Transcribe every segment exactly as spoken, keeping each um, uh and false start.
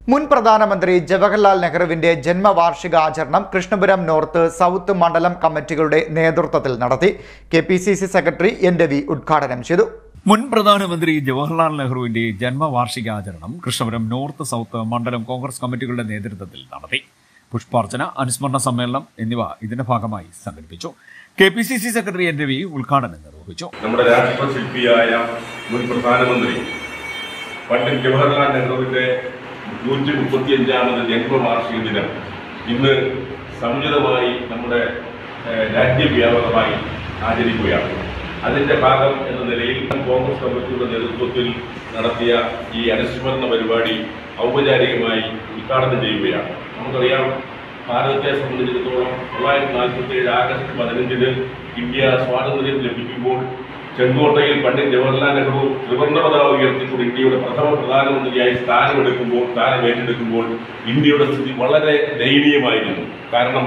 മുൻ പ്രധാനമന്ത്രി ജവഹർലാൽ നെഹ്റുവിന്റെ ജന്മവാർഷികാചരണം കൃഷ്ണപുരം നോർത്ത് സൗത്ത് മണ്ഡലം കമ്മിറ്റികളുടെ നേതൃത്വത്തിൽ നടത്തി. K P C C secretary N Ravi ഉദ്ഘാടനം ചെയ്തു. മുൻ പ്രധാനമന്ത്രി ജവഹർലാൽ നെഹ്റുവിന്റെ ജന്മവാർഷികാചരണം കൃഷ്ണപുരം നോർത്ത് സൗത്ത് മണ്ഡലം കോൺഗ്രസ് കമ്മിറ്റികളുടെ നേതൃത്വത്തിൽ നടത്തി. പുഷ്പാർച്ചന, അനുസ്മരണ സമ്മേളനം എന്നിവ ഇതിന്റെ ഭാഗമായി സംഘടിപ്പിച്ചു. K P C C secretary N Ravi ഉദ്ഘാടനം നിർവഹിച്ചു. നമ്മുടെ രാഷ്ട്രശില്പിയായ മുൻ പ്രധാനമന്ത്രി പണ്ഡിറ്റ് ജവഹർലാൽ നെഹ്റുവിന്റെ നൂറ്റി മുപ്പത്തിയഞ്ചാമത് ജന്മവാർഷിക ദിനം ഇന്ന് സമുചിതമായി നമ്മുടെ രാജ്യവ്യാപകമായി ആചരിക്കുകയാണ്. അതിന്റെ ഭാഗം എന്ന നിലയിൽ കോൺഗ്രസ് കമ്മിറ്റിയുടെ നേതൃത്വത്തിൽ നടത്തിയ ഈ അനുസ്മരണ പരിപാടി ഔപചാരികമായി ഉദ്ഘാടനം ചെയ്യുകയാണ്. നമുക്കറിയാം, ഭാരതത്തെ സംബന്ധിച്ചിടത്തോളം തൊള്ളായിരത്തി നാൽപ്പത്തി ഏഴ് ആഗസ്റ്റ് പതിനഞ്ചിന് ഇന്ത്യ സ്വാതന്ത്ര്യം ലഭിക്കുമ്പോൾ ചെങ്കോട്ടയിൽ പണ്ഡിറ്റ് ജവഹർലാൽ നെഹ്റു ത്രിവർണ്ണ പതാക ഉയർത്തിക്കൊണ്ട് ഇന്ത്യയുടെ പ്രഥമ പ്രധാനമന്ത്രിയായി സ്ഥാനമെടുക്കുമ്പോൾ സ്ഥാനം ഏറ്റെടുക്കുമ്പോൾ ഇന്ത്യയുടെ സ്ഥിതി വളരെ ദയനീയമായിരുന്നു. കാരണം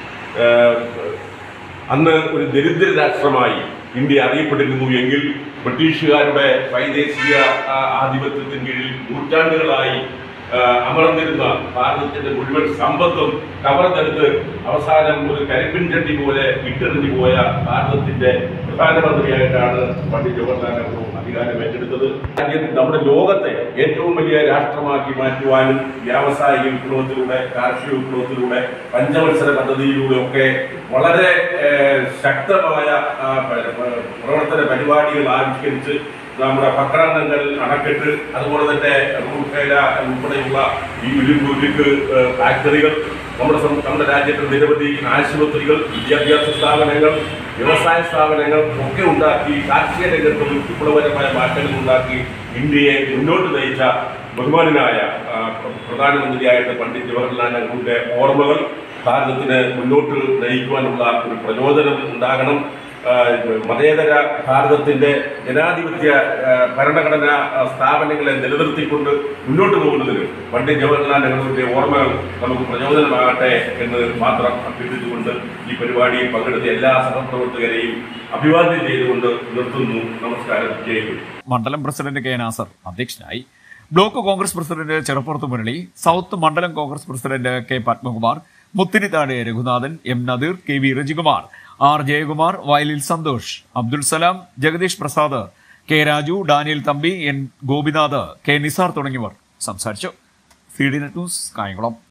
അന്ന് ഒരു ദരിദ്ര രാഷ്ട്രമായി ഇന്ത്യ അറിയപ്പെട്ടിരുന്നു എങ്കിൽ ബ്രിട്ടീഷുകാരുടെ വൈദേശിക ആധിപത്യത്തിന് കീഴിൽ നൂറ്റാണ്ടുകളായി അമർന്നിരുന്ന ഭാരതത്തിന്റെ മുഴുവൻ സമ്പത്തും കവർന്നെടുത്ത് അവസാനം ഒരു കരിമ്പിൻ ചട്ടി പോലെ ഇട്ടെറിഞ്ഞു പോയ ഭാരതത്തിന്റെ പ്രധാനമന്ത്രിയായിട്ടാണ് പണ്ഡിറ്റ് ജവഹർലാൽ നെഹ്റു അധികാരം ഏറ്റെടുത്തത്. നമ്മുടെ ലോകത്തെ ഏറ്റവും വലിയ രാഷ്ട്രമാക്കി മാറ്റുവാനും വ്യാവസായിക വിപ്ലവത്തിലൂടെ, കാർഷിക വിപ്ലവത്തിലൂടെ, പഞ്ചവത്സര പദ്ധതിയിലൂടെ ഒക്കെ വളരെ ശക്തമായ പ്രവർത്തന പരിപാടികൾ ആവിഷ്കരിച്ച് നമ്മുടെ ഭക്രാനങ്ങൾ അണക്കെട്ട്, അതുപോലെ തന്നെ റൂർക്കേല ഉൾപ്പെടെയുള്ള ഈ ഇരുമ്പ് ഉരുക്ക് ഫാക്ടറികൾ, നമ്മുടെ നമ്മുടെ രാജ്യത്ത് നിരവധി ആശുപത്രികൾ, വിദ്യാഭ്യാസ സ്ഥാപനങ്ങൾ, വ്യവസായ സ്ഥാപനങ്ങൾ ഒക്കെ ഉണ്ടാക്കി കാർഷിക രംഗത്ത് വിപ്ലവകരമായ മാറ്റങ്ങൾ ഉണ്ടാക്കി ഇന്ത്യയെ മുന്നോട്ട് നയിച്ച ബഹുമാനായ പ്രധാനമന്ത്രിയായിട്ട് പണ്ഡിറ്റ് ജവഹർലാൽ നെഹ്റുവിന്റെ ഓർമ്മകൾ ഭാരതത്തിന് മുന്നോട്ട് നയിക്കുവാനുള്ള ഒരു പ്രചോദനം ഉണ്ടാകണം. മതേതര ഭാരതത്തിന്റെ ജനാധിപത്യ ഭരണഘടനാ സ്ഥാപനങ്ങളെ നിലനിർത്തിക്കൊണ്ട് മുന്നോട്ട് പോകുന്നതിന് പണ്ഡിറ്റ് ജവഹർലാൽ നെഹ്റുവിന്റെ ഓർമ്മകൾ നമുക്ക് പ്രചോദനമാകട്ടെ എന്ന് മാത്രം അഭ്യർത്ഥിച്ചുകൊണ്ട് ഈ പരിപാടിയിൽ പങ്കെടുത്ത എല്ലാ സഹപ്രവർത്തകരെയും അഭിവാദ്യം ചെയ്തുകൊണ്ട് നിർത്തുന്നു. നമസ്കാരം. ജയ്. മണ്ഡലം പ്രസിഡന്റ് കെ നാസർ അധ്യക്ഷനായി. Block Congress president Cheruppurath Murali, south മണ്ഡലം Congress president K Padmakumar, Muthinithad Raghunathan, M Nadeer, K V Rajikumar, R Jayakumar, Vayalil Santhosh, Abdul Salam, Jagadish Prasad, K Raju, Daniel Thampi, N Gopinath, K Nisar തുടങ്ങിയവർ സംസാരിച്ചു. C D net news, Kayamkulam.